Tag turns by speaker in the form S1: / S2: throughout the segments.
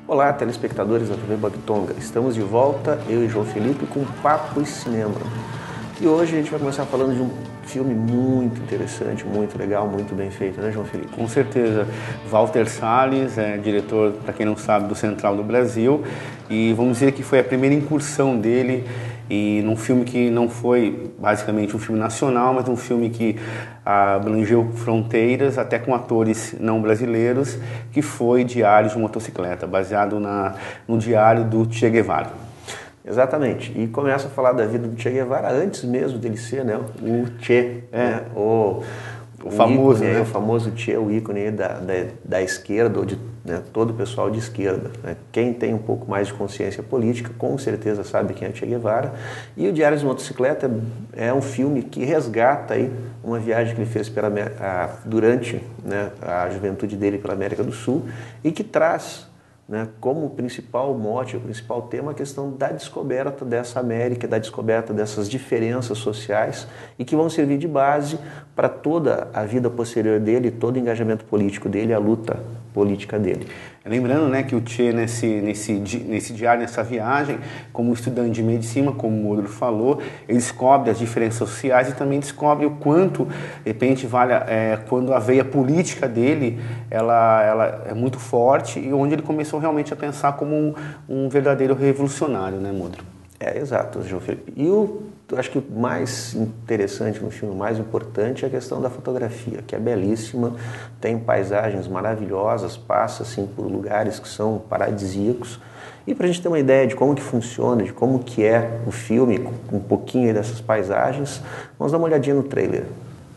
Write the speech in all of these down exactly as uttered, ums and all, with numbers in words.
S1: Olá, telespectadores da T V Bactonga. Estamos de volta, eu e João Felipe, com Papo e Cinema. E hoje a gente vai começar falando de um filme muito interessante, muito legal, muito bem feito, né, João Felipe?
S2: Com certeza. Walter Salles é diretor, para quem não sabe, do Central do Brasil, e vamos dizer que foi a primeira incursão dele e num filme que não foi basicamente um filme nacional, mas um filme que abrangeu fronteiras, até com atores não brasileiros, que foi Diários de Motocicleta, baseado na, no diário do Che Guevara.
S1: Exatamente, e começa a falar da vida do Che Guevara antes mesmo dele ser, né, o Che, é. né, o,
S2: o, o famoso,
S1: ícone,
S2: né?
S1: o famoso Che, o ícone da, da, da esquerda, ou de né, todo o pessoal de esquerda. Né? Quem tem um pouco mais de consciência política, com certeza sabe quem é Che Guevara. E o Diário de Motocicleta é um filme que resgata aí uma viagem que ele fez pela, a, durante né, a juventude dele pela América do Sul e que traz Né, como principal mote, o principal tema, a questão da descoberta dessa América, da descoberta dessas diferenças sociais e que vão servir de base para toda a vida posterior dele, todo o engajamento político dele, a luta política dele.
S2: Lembrando né, que o Che, nesse, nesse, nesse diário, nessa viagem, como estudante de medicina, como o Modro falou, ele descobre as diferenças sociais e também descobre o quanto, de repente, vale, é, quando a veia política dele ela, ela é muito forte e onde ele começou realmente a pensar como um, um verdadeiro revolucionário, né, Modro?
S1: É, exato, João Felipe. E o, eu acho que o mais interessante no filme, o mais importante é a questão da fotografia, que é belíssima, tem paisagens maravilhosas, passa assim, por lugares que são paradisíacos. E para a gente ter uma ideia de como que funciona, de como que é o filme, com um pouquinho aí dessas paisagens, vamos dar uma olhadinha no trailer.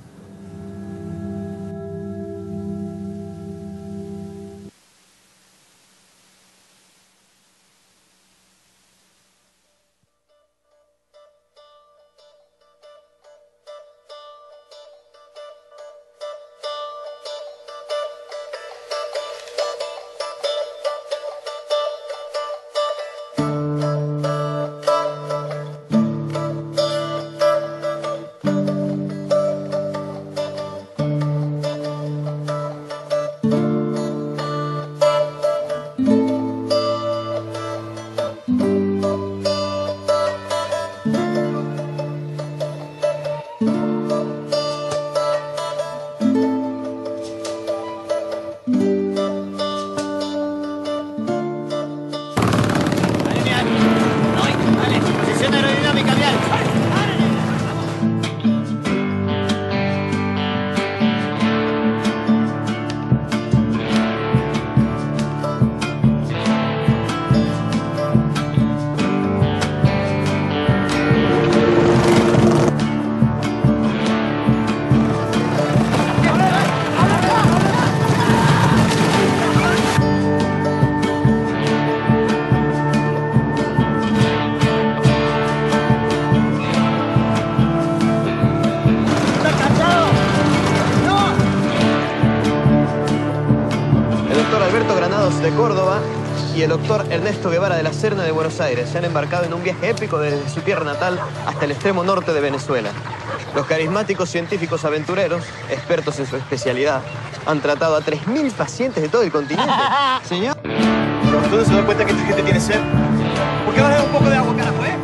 S3: De Córdoba y el doctor Ernesto Guevara de la Serna de Buenos Aires se han embarcado en un viaje épico desde su tierra natal hasta el extremo norte de Venezuela. Los carismáticos científicos aventureros, expertos en su especialidad, han tratado a tres mil pacientes de todo el continente. Señor. ¿Usted se da cuenta que esta gente tiene sed? ¿Por qué no le da un poco de agua, carajo, eh?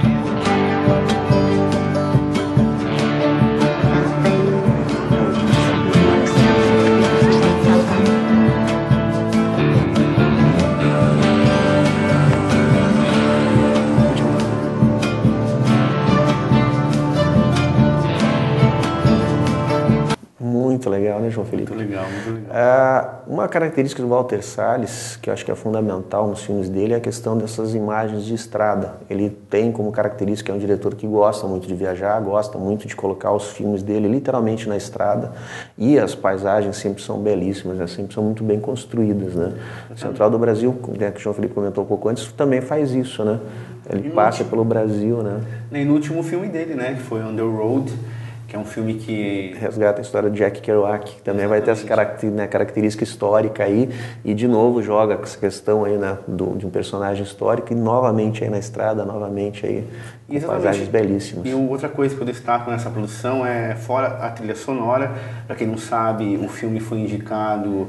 S1: Muito legal, né, João Felipe?
S2: Muito legal, muito legal.
S1: Ah, uma característica do Walter Salles, que eu acho que é fundamental nos filmes dele, é a questão dessas imagens de estrada. Ele tem como característica, é um diretor que gosta muito de viajar, gosta muito de colocar os filmes dele literalmente na estrada, e as paisagens sempre são belíssimas, né? Sempre são muito bem construídas, né? O Central do Brasil, né, que o João Felipe comentou um pouco antes, também faz isso, né? Ele passa último, pelo Brasil, né?
S2: E no último filme dele, né, que foi On the Road, que é um filme que
S1: resgata a história do Jack Kerouac, que também Exatamente. vai ter essa caracter, né, característica histórica aí, e de novo joga essa questão aí, né, do, de um personagem histórico, e novamente aí na estrada, novamente aí com paisagens belíssimas.
S2: E outra coisa que eu destaco nessa produção é, fora a trilha sonora, para quem não sabe, o filme foi indicado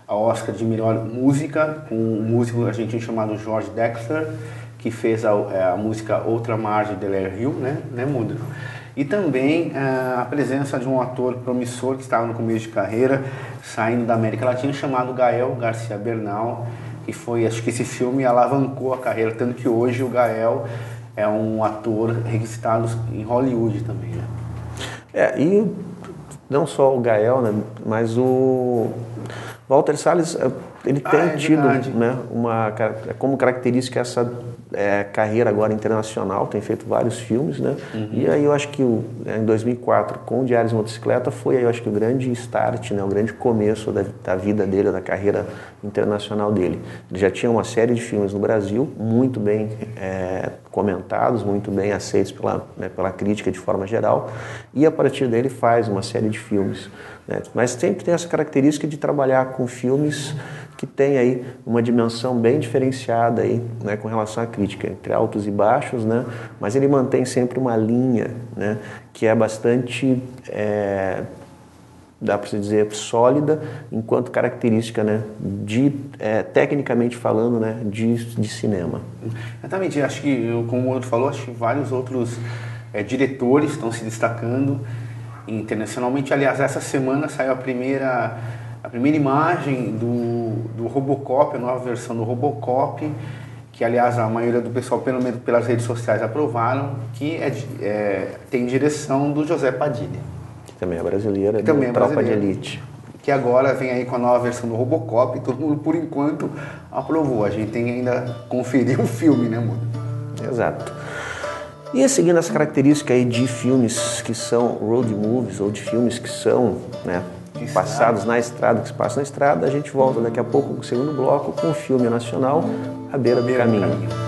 S2: ao Oscar de melhor música, com um músico argentino chamado Jorge Drexler, que fez a, a música Outra Margem de Ler Rio, né, né Mundo? E também a presença de um ator promissor que estava no começo de carreira, saindo da América Latina, chamado Gael Garcia Bernal, que foi, acho que esse filme alavancou a carreira, tanto que hoje o Gael é um ator registrado em Hollywood também, né?
S1: É, e não só o Gael, né, mas o Walter Salles, ele tem ah, é tido, né, uma, como característica essa é, carreira agora internacional, tem feito vários filmes, né? Uhum. E aí eu acho que o, em dois mil e quatro, com o Diários de Motocicleta, foi aí eu acho que o grande start, né, o grande começo da, da vida dele, da carreira internacional dele. Ele já tinha uma série de filmes no Brasil, muito bem é, comentados, muito bem aceitos pela, né, pela crítica de forma geral, e a partir dele faz uma série de filmes, né? Mas sempre tem essa característica de trabalhar com filmes que tem aí uma dimensão bem diferenciada aí, né, com relação à crítica, entre altos e baixos, né, mas ele mantém sempre uma linha, né, que é bastante, é, dá para se dizer, sólida, enquanto característica, né, de, é, tecnicamente falando, né, de, de cinema.
S2: Exatamente, acho que, como o outro falou, acho que vários outros é, diretores estão se destacando internacionalmente. Aliás, essa semana saiu a primeira... A primeira imagem do, do Robocop, a nova versão do Robocop, que aliás a maioria do pessoal, pelo menos pelas redes sociais, aprovaram, que é, é, tem direção do José Padilha.
S1: Que também é brasileira,
S2: também é
S1: Tropa de Elite.
S2: Que agora vem aí com a nova versão do Robocop e todo mundo, por enquanto, aprovou. A gente tem que ainda conferir o filme, né, amor?
S1: Exato. E seguindo essa característica aí de filmes que são road movies, ou de filmes que são, né, passados na estrada, que se passa na estrada, a gente volta daqui a pouco com o segundo bloco com o filme nacional A Beira do Caminho.